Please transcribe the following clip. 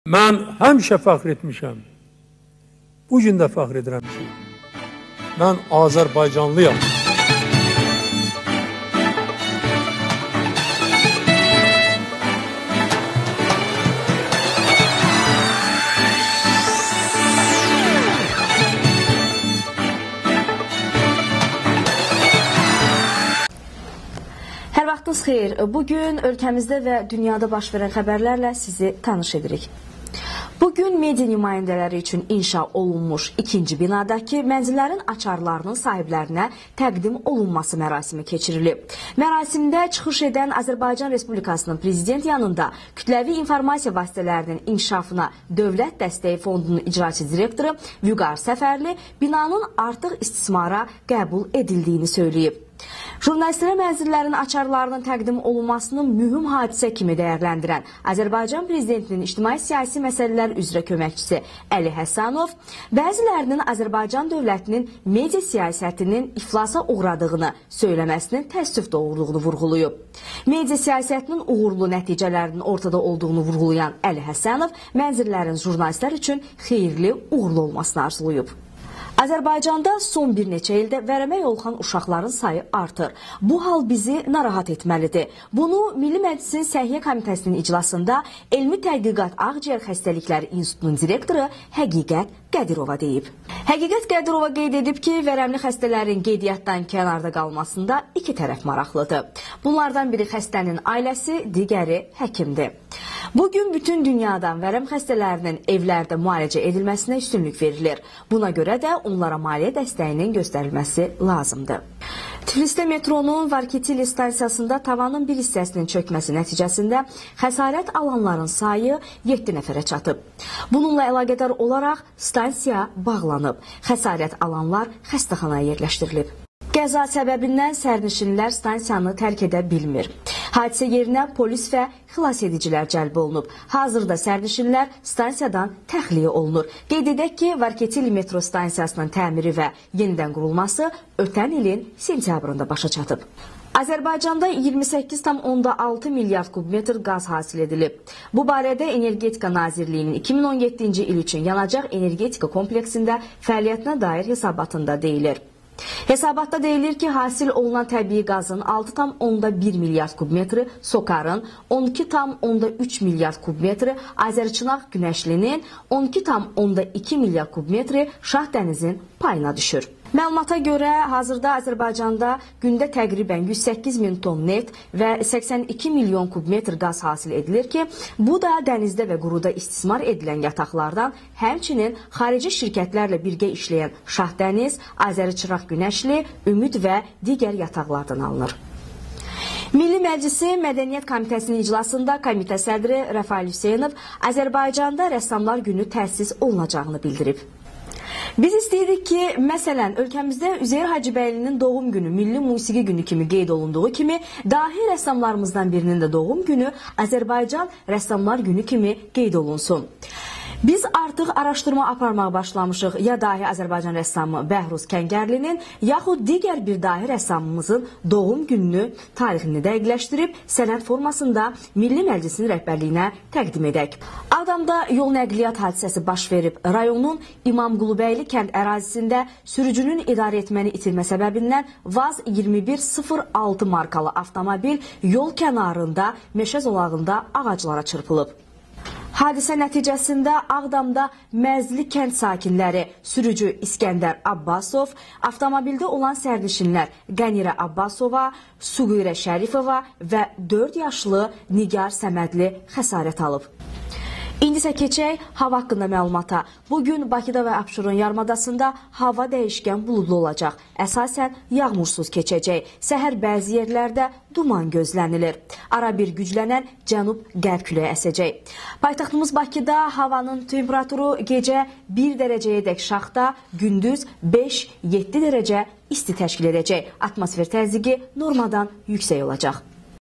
Mən həmişə fəxr etmişəm. Bu gün də fəxr edirəm ki, mən Azərbaycanlıyam. Hər vaxtınız xeyir. Bugün ölkəmizdə və dünyada baş verən xəbərlərlə sizi tanış edirik. Bugün media nümayəndələri üçün inşa olunmuş ikinci binadakı mənzillərin açarlarının sahiblərinə təqdim olunması mərasimi keçirilib. Mərasimdə çıxış edən Azərbaycan Respublikasının prezident yanında kütləvi informasiya vasitələrinin inkişafına Dövlət Dəstəyi Fondunun icraçı direktoru Vüqar Səfərli binanın artıq istismara qəbul edildiyini söyləyib. Jurnalistlərə mənzillərin açarlarının təqdim olunmasını mühüm hadisə kimi dəyərləndirən Azərbaycan Prezidentinin ictimai-siyasi məsələlər üzrə köməkçisi Əli Həsənov, bəzilərinin Azərbaycan dövlətinin media siyasətinin iflasa uğradığını söyləməsinin təəssüf doğurduğunu vurğulayıb. Media siyasətinin uğurlu nəticələrinin ortada olduğunu vurğulayan Əli Həsənov, mənzillərin jurnalistlər üçün xeyirli, uğurlu olmasını arzulayıb. Azərbaycanda son bir neçə ildə vərəmə yoluxan uşaqların sayı artır. Bu hal bizi narahat etməlidir. Bunu Milli Məclisin Səhiyyə Komitəsinin iclasında Elmi Tədqiqat Ağciyər Xəstəlikləri İnstitutunun direktoru Həqiqət Qədirova deyib. Həqiqət Qədirova qeyd edib ki, vərəmli xəstələrin qeydiyyatdan kənarda qalmasında iki tərəf maraqlıdır. Bunlardan biri xəstənin ailəsi, digəri həkimdir. Bugün bütün dünyadan vərəm xəstələrinin evlərdə müalicə edilməsinə üstünlük verilir. Buna görə də onlara maliyyə dəstəyinin göstərilməsi lazımdır. Tiflisdə metronun Varketili stansiyasında tavanın bir hissəsinin çökməsi nəticəsində xəsarət alanların sayı 7 nəfərə çatıb. Bununla əlaqədar olaraq stansiya bağlanıb. Xəsarət alanlar xəstəxanaya yerləşdirilib. Qəza səbəbindən sərnişinlər stansiyanı tərk edə bilmir. Hadisə yerinə polis və xilasedicilər cəlb olunub. Hazırda sərnişinlər stansiyadan təxliyə olunur. Qeyd edək ki, Varketili metro stansiyasının təmiri və yenidən qurulması ötən ilin sentyabrında başa çatıb. Azərbaycanda 28,6 milyard kubmetr qaz hasil edilib. Bu barədə Energetika Nazirliyinin 2017-ci il üçün yanacaq energetika kompleksində fəaliyyətinə dair hesabatında deyilir. Hesabatda deyilir ki, hasil olunan təbii qazın 6,1 milyard kubmetri, SOCAR-ın 12,3 milyard kubmetri, Azərçınaq Günəşlinin 12,2 milyard kubmetri Şah Dənizin payına düşür. Məlumata görə, hazırda Azərbaycanda gündə təqribən 108 min ton net və 82 milyon kubmetr qaz hasil edilir ki, bu da dənizdə və quruda istismar edilən yataqlardan, həmçinin xarici şirkətlərlə birgə işləyən Şah Dəniz, Azərçınaq Günəşli, Ümid və digər yataqlardan alınır. Milli Məclisin Mədəniyyət Komitəsinin iclasında komitə sədri Rəfail Hüseynov Azərbaycanda Rəssamlar Günü təsis olunacağını bildirib. Biz istəyirik ki, məsələn, ölkəmizdə Üzeyir Hacıbəylinin doğum günü Milli Musiqi Günü kimi qeyd olunduğu kimi, dahi rəssamlarımızdan birinin də doğum günü Azərbaycan Rəssamlar Günü kimi qeyd olunsun. Biz artıq araşdırma aparmağa başlamışıq ya dahi Azərbaycan rəssamı Bəhruz Kəngərlinin, yaxud digər bir dahi rəssamımızın doğum gününü, tarixini dəqiqləşdirib, sənəd formasında Milli Məclisin rəhbərliyinə təqdim edək. Ağdamda yol nəqliyyat hadisəsi baş verib. Rayonun İmamqulubəyli kənd ərazisində sürücünün idarə etməni itirmə səbəbindən VAZ 2106 markalı avtomobil yol kənarında, meşə zolağında ağaclara çırpılıb. Hadisə nəticəsində Ağdamda Məzli kənd sakinləri sürücü İskəndər Abbasov, avtomobildə olan sərnişinlər Qənirə Abbasova, Suğirə Şərifova və 4 yaşlı Nigar Səmədli xəsarət alıb. İndi isə keçək hava haqqında məlumata. Bugün Bakıda və Abşeron yarımadasında hava dəyişkən buludlu olacaq. Əsasən yağmursuz keçəcək. Səhər bəzi yerlərdə duman gözlənilir. Ara bir güclənən cənub-qərb küləyi əsəcək. Paytaxtımız Bakıda havanın temperaturu gecə 1 dərəcəyədək şaxta, gündüz 5-7 dərəcə isti təşkil edəcək. Atmosfer təzyiqi normadan yüksək olacaq.